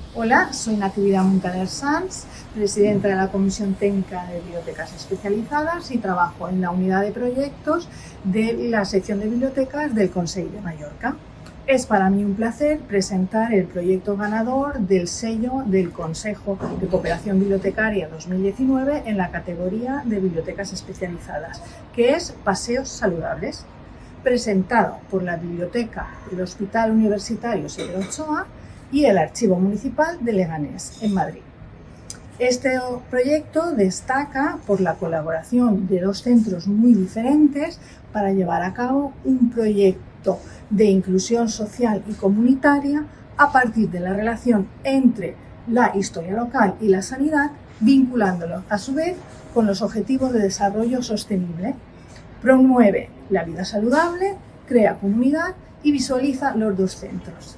Hola, soy Natividad Muntaner Sanz, presidenta de la Comisión Técnica de Bibliotecas Especializadas y trabajo en la unidad de proyectos de la sección de bibliotecas del Consell de Mallorca. Es para mí un placer presentar el proyecto ganador del sello del Consejo de Cooperación Bibliotecaria 2019 en la categoría de bibliotecas especializadas, que es Paseos Saludables, presentado por la Biblioteca del Hospital Universitario Severo Ochoa y el Archivo Municipal de Leganés, en Madrid. Este proyecto destaca por la colaboración de dos centros muy diferentes para llevar a cabo un proyecto de inclusión social y comunitaria a partir de la relación entre la historia local y la sanidad, vinculándolo a su vez con los Objetivos de Desarrollo Sostenible. Promueve la vida saludable, crea comunidad y visualiza los dos centros.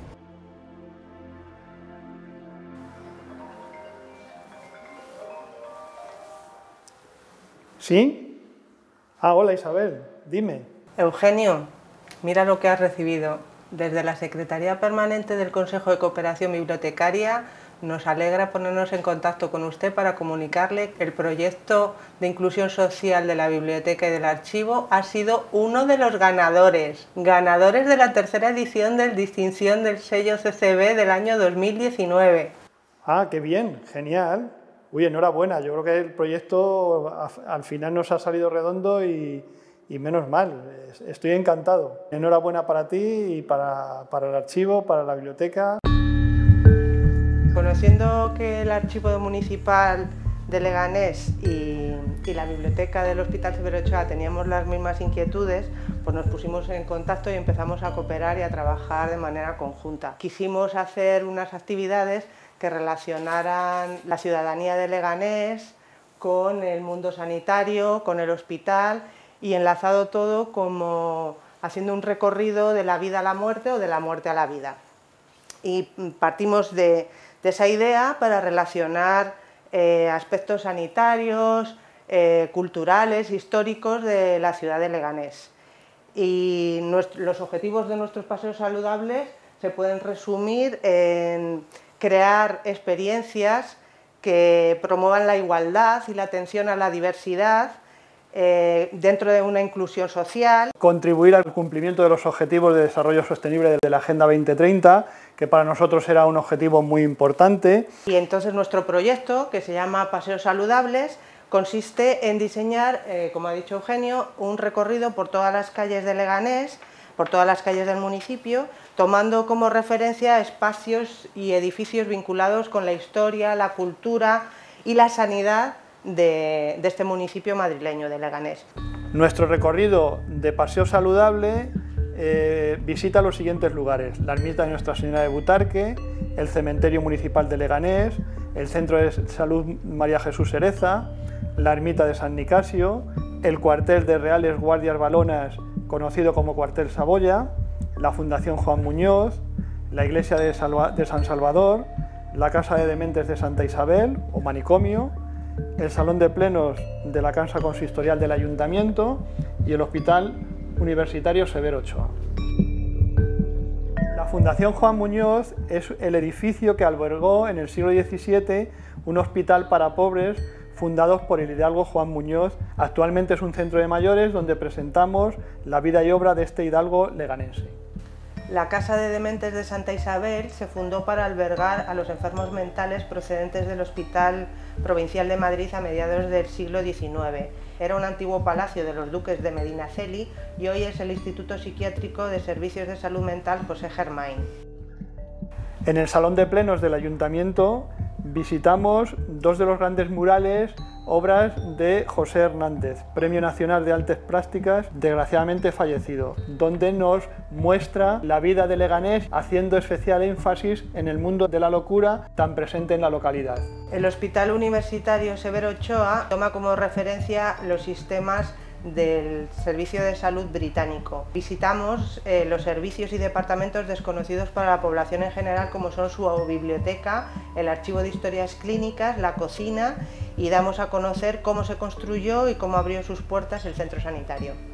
¿Sí? Hola Isabel, dime. Eugenio, mira lo que has recibido. Desde la Secretaría Permanente del Consejo de Cooperación Bibliotecaria nos alegra ponernos en contacto con usted para comunicarle que el proyecto de inclusión social de la biblioteca y del archivo ha sido uno de los ganadores de la tercera edición de distinción del sello CCB del año 2019. ¡Qué bien! ¡Genial! Uy, enhorabuena, yo creo que el proyecto al final nos ha salido redondo y menos mal, estoy encantado. Enhorabuena para ti y para el archivo, para la biblioteca. Conociendo que el Archivo Municipal de Leganés y la Biblioteca del Hospital Severo Ochoa teníamos las mismas inquietudes, pues nos pusimos en contacto y empezamos a cooperar y a trabajar de manera conjunta. Quisimos hacer unas actividades que relacionaran la ciudadanía de Leganés con el mundo sanitario, con el hospital y enlazado todo como haciendo un recorrido de la vida a la muerte o de la muerte a la vida. Y partimos de esa idea para relacionar aspectos sanitarios, culturales, históricos de la ciudad de Leganés. Y los objetivos de nuestros paseos saludables se pueden resumir en crear experiencias que promuevan la igualdad y la atención a la diversidad dentro de una inclusión social. Contribuir al cumplimiento de los Objetivos de Desarrollo Sostenible de la Agenda 2030, que para nosotros era un objetivo muy importante. Y entonces nuestro proyecto, que se llama Paseos Saludables, consiste en diseñar, como ha dicho Eugenio, un recorrido por todas las calles de Leganés, por todas las calles del municipio, tomando como referencia espacios y edificios vinculados con la historia, la cultura y la sanidad de este municipio madrileño de Leganés. Nuestro recorrido de paseo saludable visita los siguientes lugares: la ermita de Nuestra Señora de Butarque, el cementerio municipal de Leganés, el Centro de Salud María Jesús Sereza, la ermita de San Nicasio, el cuartel de Reales Guardias Valonas, conocido como Cuartel Saboya, la Fundación Juan Muñoz, la Iglesia de San Salvador, la Casa de Dementes de Santa Isabel o manicomio, el Salón de Plenos de la Casa Consistorial del Ayuntamiento y el Hospital Universitario Severo Ochoa. La Fundación Juan Muñoz es el edificio que albergó en el siglo XVII un hospital para pobres fundados por el hidalgo Juan Muñoz. Actualmente es un centro de mayores donde presentamos la vida y obra de este hidalgo leganense. La Casa de Dementes de Santa Isabel se fundó para albergar a los enfermos mentales procedentes del Hospital Provincial de Madrid a mediados del siglo XIX. Era un antiguo palacio de los duques de Medinaceli y hoy es el Instituto Psiquiátrico de Servicios de Salud Mental José Germain. En el Salón de Plenos del Ayuntamiento visitamos dos de los grandes murales, obras de José Hernández, Premio Nacional de Artes Plásticas, desgraciadamente fallecido, donde nos muestra la vida de Leganés, haciendo especial énfasis en el mundo de la locura tan presente en la localidad. El Hospital Universitario Severo Ochoa toma como referencia los sistemas del Servicio de Salud británico. Visitamos los servicios y departamentos desconocidos para la población en general, como son su biblioteca, el archivo de historias clínicas, la cocina, y damos a conocer cómo se construyó y cómo abrió sus puertas el centro sanitario.